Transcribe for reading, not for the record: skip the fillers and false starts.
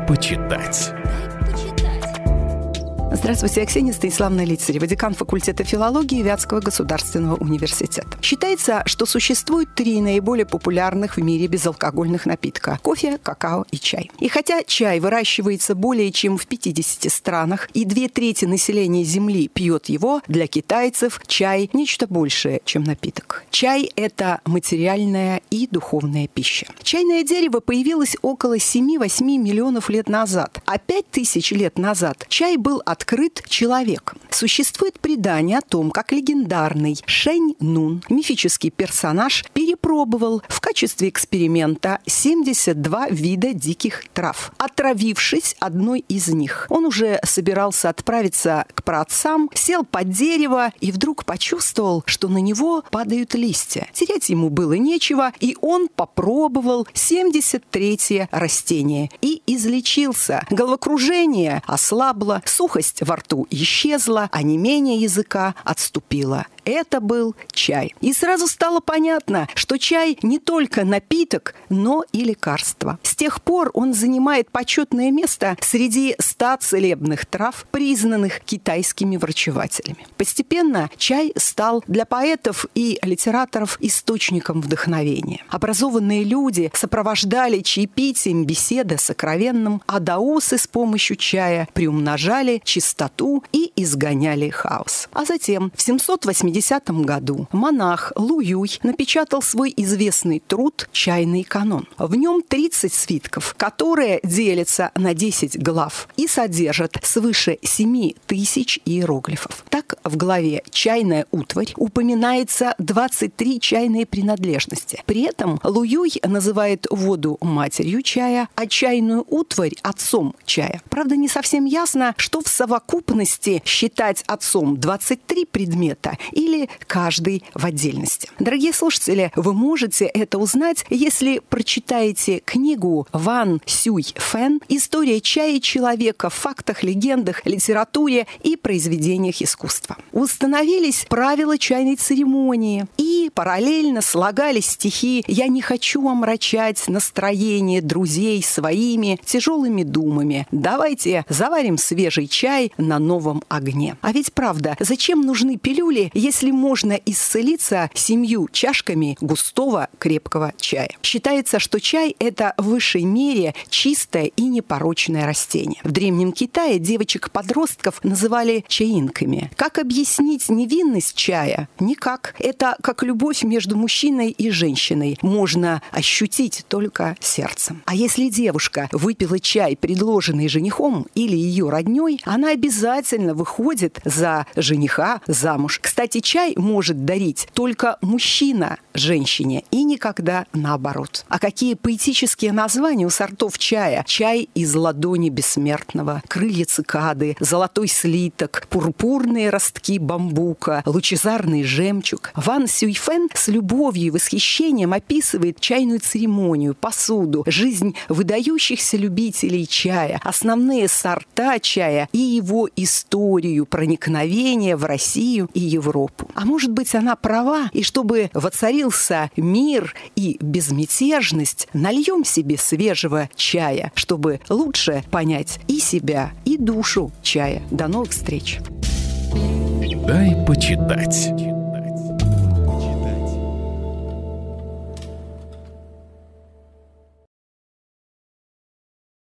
почитать. Здравствуйте, я Ксения Станиславовна Лицарева, декан факультета филологии Вятского государственного университета. Считается, что существует 3 наиболее популярных в мире безалкогольных напитка – кофе, какао и чай. И хотя чай выращивается более чем в 50 странах, и 2/3 населения Земли пьет его, для китайцев чай – нечто большее, чем напиток. Чай – это материальная и духовная пища. Чайное дерево появилось около 7-8 миллионов лет назад, а 5000 лет назад чай был открыт человеком. Существует предание о том, как легендарный Шэнь Нун, мифический персонаж, перепробовал в качестве эксперимента 72 вида диких трав, отравившись одной из них. Он уже собирался отправиться к праотцам, сел под дерево и вдруг почувствовал, что на него падают листья. Терять ему было нечего, и он попробовал 73-е растение и излечился. Головокружение ослабло, сухость во рту исчезла, а онемение языка отступило. Это был чай. И сразу стало понятно, что чай не только напиток, но и лекарство. С тех пор он занимает почетное место среди 100 целебных трав, признанных китайскими врачевателями. Постепенно чай стал для поэтов и литераторов источником вдохновения. Образованные люди сопровождали чаепитием беседы сокровенным, а даосы с помощью чая приумножали чистоту и изгоняли хаос. А затем в 780 году монах Лу Юй напечатал свой известный труд «Чайный канон». В нем 30 свитков, которые делятся на 10 глав и содержат свыше 7000 иероглифов. Так, в главе «Чайная утварь» упоминается 23 чайные принадлежности. При этом Лу Юй называет воду матерью чая, а чайную утварь – отцом чая. Правда, не совсем ясно, что в совокупности считать отцом 23 предмета или каждый в отдельности. Дорогие слушатели, вы можете это узнать, если прочитаете книгу Ван Сюй Фэн «История чая и человека в фактах, легендах, литературе и произведениях искусства». Установились правила чайной церемонии и параллельно слагались стихи «Я не хочу омрачать настроение друзей своими тяжелыми думами. Давайте заварим свежий чай на новом огне». А ведь правда, зачем нужны пилюли, если можно исцелиться 7 чашками густого крепкого чая? Считается, что чай – это в высшей мере чистое и непорочное растение. В Древнем Китае девочек-подростков называли чаинками. Как объяснить невинность чая? Никак. Это как любовь между мужчиной и женщиной. Можно ощутить только сердцем. А если девушка выпила чай, предложенный женихом или ее родней, она обязательно выходит за жениха замуж. Кстати, чай может дарить только мужчина женщине и никогда наоборот. А какие поэтические названия у сортов чая? Чай из ладони бессмертного, крылья цикады, золотой слиток, пурпурные ростки бамбука, лучезарный жемчуг. Ван Сюйфэн с любовью и восхищением описывает чайную церемонию, посуду, жизнь выдающихся любителей чая, основные сорта чая и его историю проникновения в Россию и Европу. А может быть, она права, и чтобы воцарился мир и безмятежность, нальем себе свежего чая, чтобы лучше понять и себя, и душу чая. До новых встреч! Дай почитать.